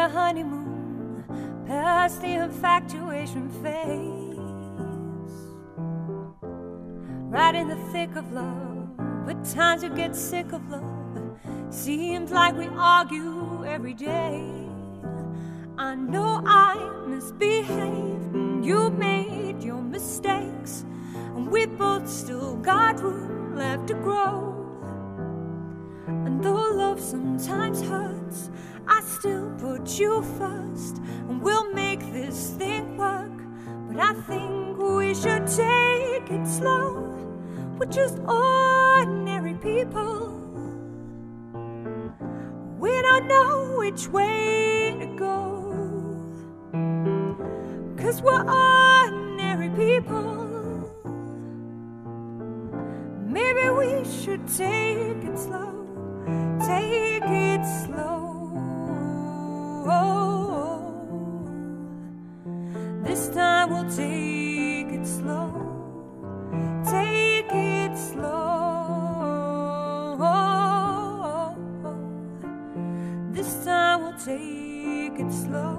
the honeymoon, past the infatuation phase, right in the thick of love, but times you get sick of love. Seems like we argue every day. I know I misbehaved and you made your mistakes, and we both still got room left to grow. And though love sometimes hurts, I still put you first, and we'll make this thing work. But I think we should take it slow. We're just ordinary people. We don't know which way to go, 'cause we're ordinary people. Maybe we should take it slow. Take it slow. This time we'll take it slow. Take it slow. This time we'll take it slow.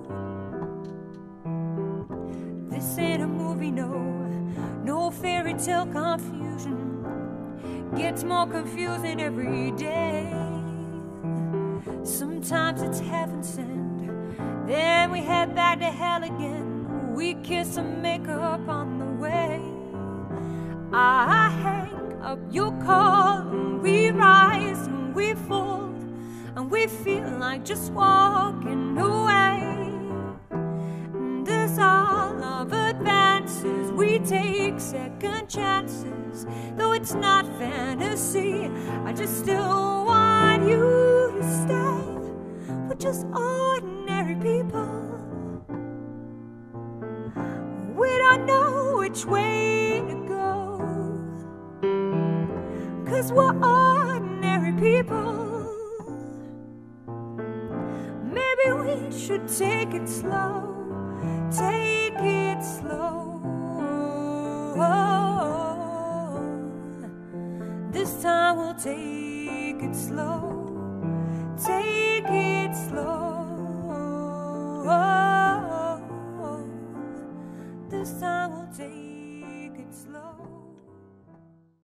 This ain't a movie, no fairy tale confusion. Gets more confusing every day. Sometimes it's heaven sent, then we head back to hell again. We kiss and make up on the way. I hang up your call, and we rise and we fall, and we feel like just walking away. And as all of advances, we take second chances. Though it's not fantasy, I just still want you to stay. We're just ordinary people. We don't know which way to go, 'cause we're ordinary people. Maybe we should take it slow. Take it slow. This time we'll take it slow. Take it slow. This time we'll take it slow.